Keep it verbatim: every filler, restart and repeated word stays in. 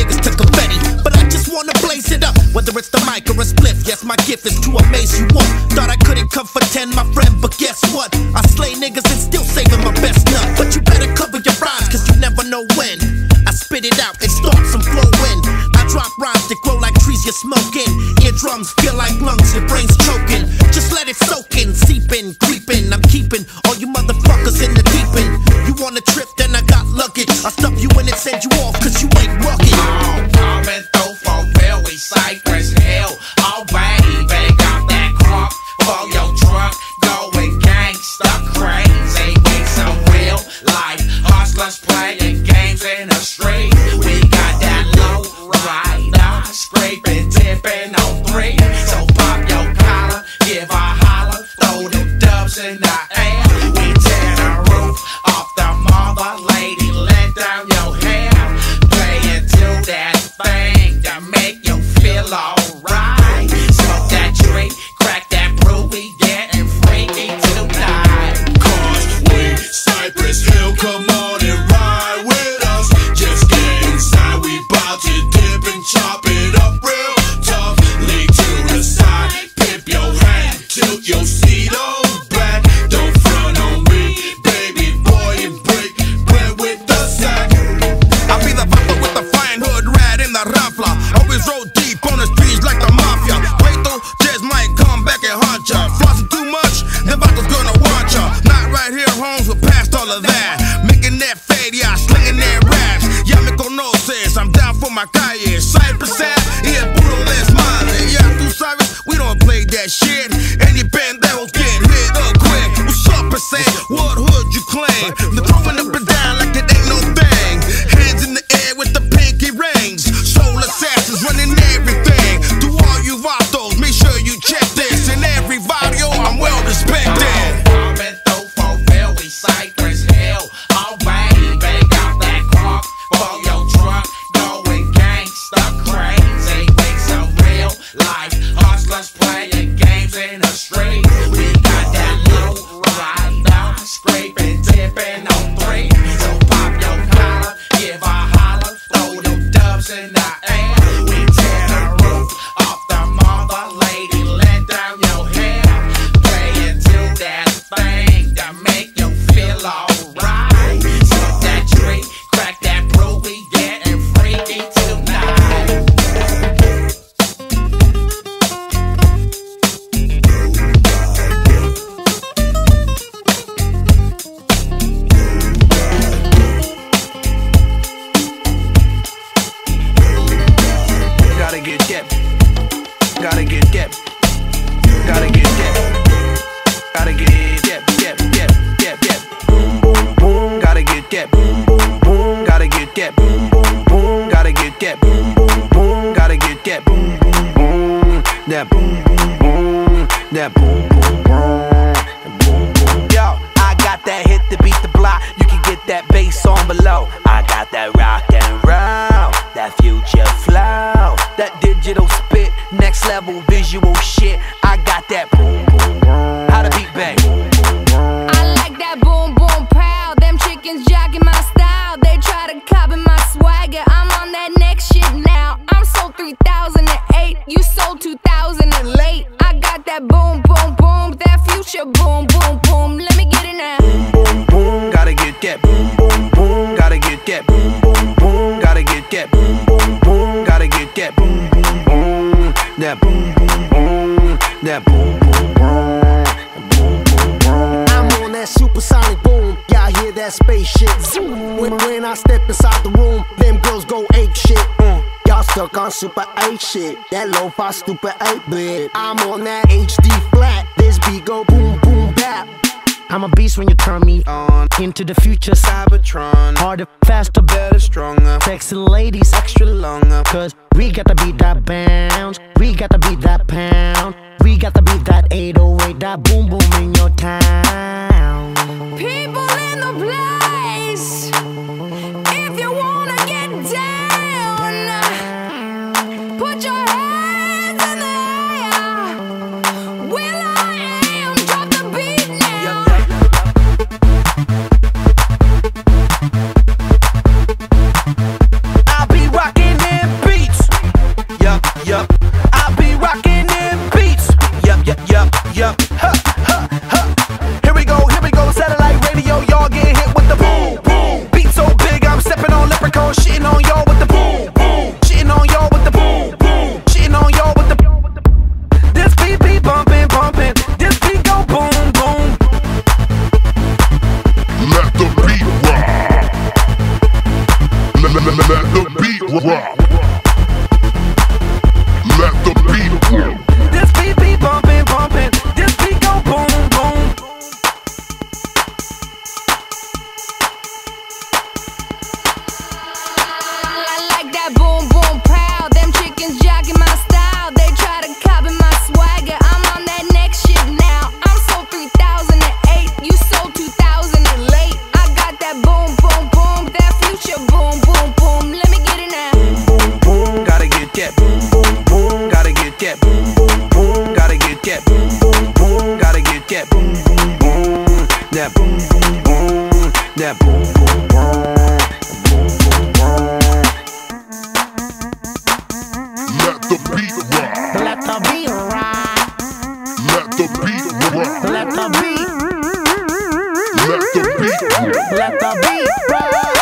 niggas to confetti, but I just wanna blaze it up. Whether it's the mic or a spliff, yes, my gift is to amaze you all. Thought I couldn't come for ten, my friend, but guess what? I slay niggas and still saving my best nut. But you better cover your rhymes, cause you never know when I spit it out and start some flowing. I drop rhymes that grow like trees you're smoking. Eardrums feel like lungs, your brain's choking. Just let it soak in, seeping, creeping. I'm keeping all you motherfuckers in the deep end. You want a trip, then I got luggage. I'll stuff you in and send you off, cause you ain't rugged. Oh, coming through for real, we Cypress Hill. Oh baby, got that crunk for your trunk. Going gangsta crazy, we some real life hustlers playing games in the street. We got that low rider, scraping, tipping on three. So pop your collar, give a holler, throw them dubs in the air. We tear the roof off the mother, lady, let down your hair. Play into that thing to make you feel alright. Smoke that tree, crack that brew, we getting freaky tonight. Cause we Cypress Hill, come on and ride with us. Just get inside, we bout to dip and chop it up real tough. Lay to the side, pip your hat, tilt your seat on back. Don't front on me, baby boy, and break bread with the sack. I be the bumper with the flying hood rat in the raffla. Always roll deep on the streets like the mafia. Wait though, just might come back and haunt ya. Flossing too much, the bottle's gonna want ya. Not right here, Holmes, we're past all of that. Making that fade, yeah, slinging that raps. Ya me conoces, I'm down for my calle. Cypress Ave, y el puro desmadre. Yeah, tú sabes, we don't play that shit. Any pendejos get hit up quick. What's up, per se? What hood you claim? They're throwing up and down like it ain't no thing. Hands in the air with the pinky rings. Soul assassins running everything. To all you vatos, make sure you check this. In every barrio, I'm well respected. Coming through for real, we Cypress Hill. Oh baby, got that crunk for your trunk. Going gangsta crazy, we some real life hustlers playing games in the street. We got that low rider, scraping, tipping on three. So pop your collar, give a holler, throw them dubs in the air. We tear the roof off the mother, lady, let down your hair. Play into that thing to make you feel alright. Smoke that tree, crack that brew, we getting freaky tonight. Gotta get that. Gotta get that. Gotta get that. Gotta get that. That, that, that, that. Boom, boom, boom. Gotta get that. Boom, boom, boom. Gotta get that. Boom, boom, boom. Gotta get that. Boom, boom, boom. Gotta get that. Boom, boom, boom. That boom, boom, boom. That boom, boom, boom. Boom, boom. Yo, I got that hit to beat the block. You can get that bass on below. I got that rock and roll, that future flow, that digital spit, next level visual shit. I got that boom, boom, boom. How to beat bang. I like that boom, boom, pow. Them chickens jogging my style. They try to copy my swagger. I'm on that next shit now. I'm sold three thousand eight. You sold two thousand late. I got that boom, boom, boom. That future boom, boom, boom. Let me get it now. Boom, boom, boom. Gotta get that. Boom, boom, boom. Gotta get that. Boom, boom, boom. Gotta get that. Boom, boom, boom. Gotta get that. Boom, boom, boom. That boom, boom, boom. That boom, boom, boom. Boom, boom, boom. I'm on that supersonic boom. Y'all hear that spaceship zoom. When, when I step inside the room, them girls go ape shit. Mm. Y'all stuck on super eight shit. That lo-fi stupid eight bit. I'm on that H D flat. This beat go boom, boom, bap. I'm a beast when you turn me on. Into the future, Cybertron. Harder, faster, better, stronger. Sexy ladies, extra longer. Cause we got to beat that bounce. We got to beat that pound. We got to beat that eight oh eight, that boom boom in your town. People in the place, if you wanna get down, put your hands in the air. Will I am, drop the beat now. I'll be rocking them the beat rock. Let the beat rock. Let the beat rock. Let the beat. Let the beat rock. Let the beat rock.